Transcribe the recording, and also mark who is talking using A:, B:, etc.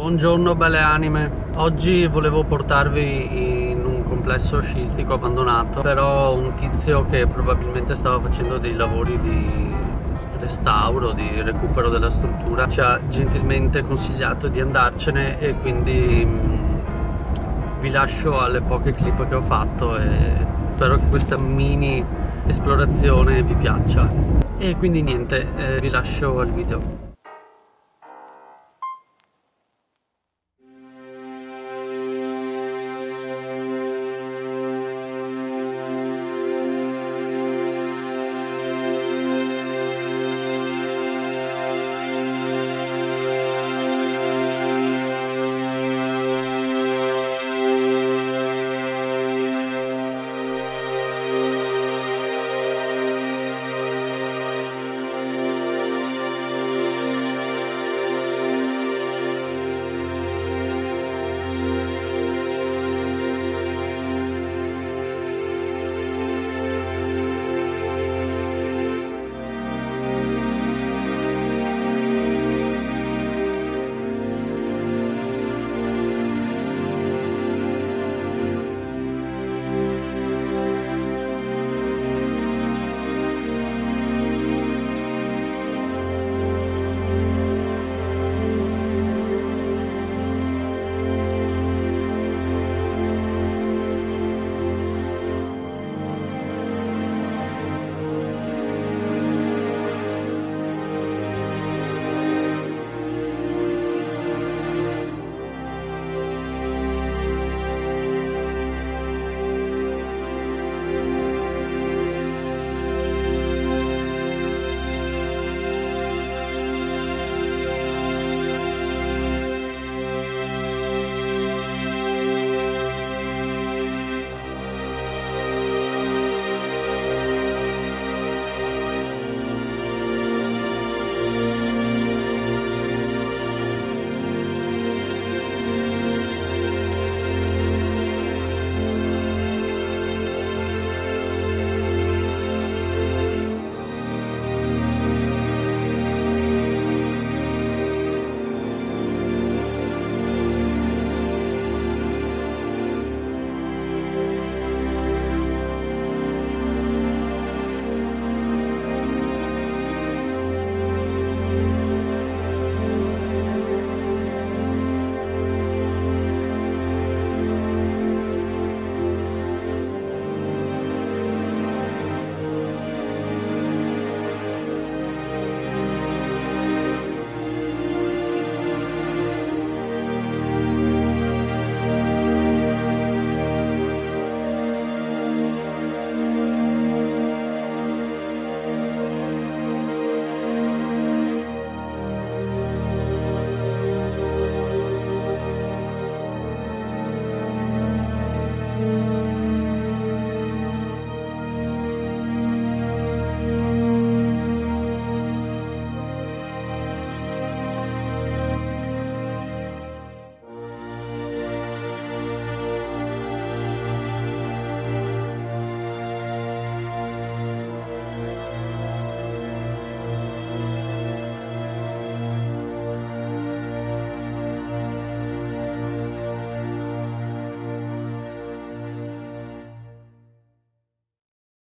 A: Buongiorno belle anime, oggi volevo portarvi in un complesso sciistico abbandonato, però un tizio che probabilmente stava facendo dei lavori di restauro, di recupero della struttura, ci ha gentilmente consigliato di andarcene e quindi vi lascio alle poche clip che ho fatto e spero che questa mini esplorazione vi piaccia. E quindi niente, vi lascio al video.